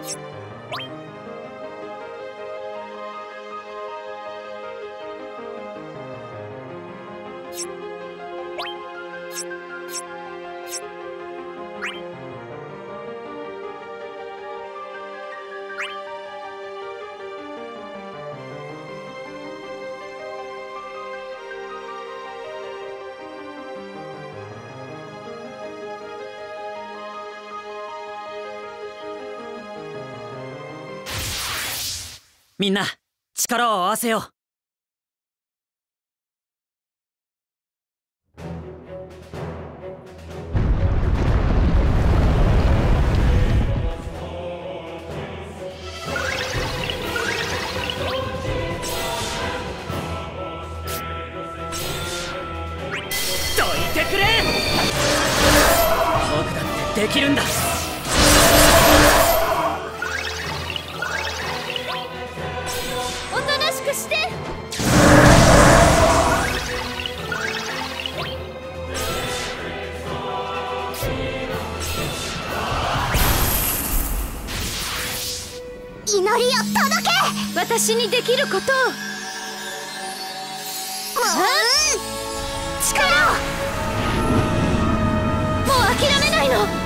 みんな力を合わせよう。どいてくれ。僕だってできるんだ。 して祈りを届け。私にできることを。力を。もう諦めないの。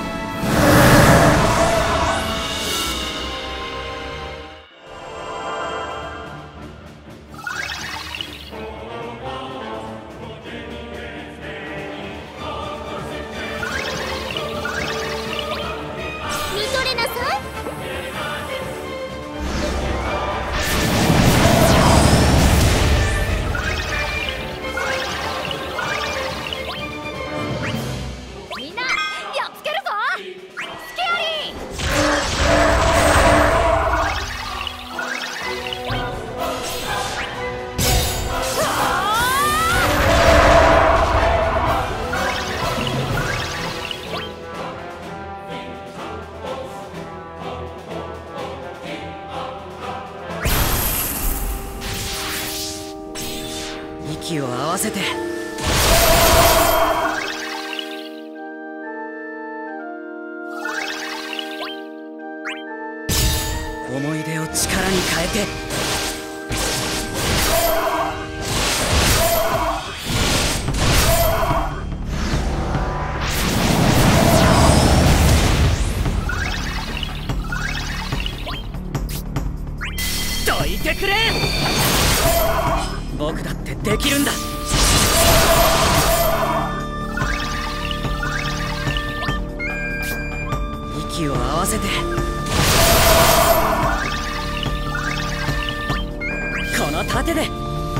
息を合わせて。思い出を力に変えて。どいてくれ。僕だってできるんだ。息を合わせて。この盾で。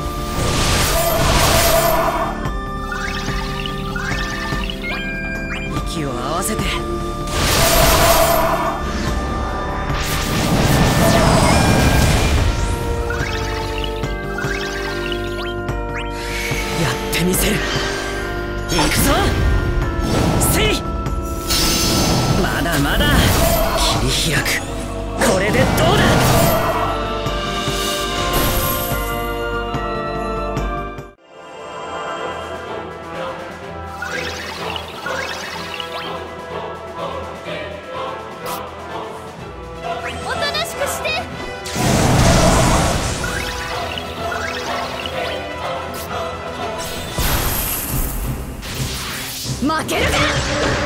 息を合わせて。見せる。行くぞ。せい。まだまだ。切り開く。これでどうだ。 おとなしくして。負けるか。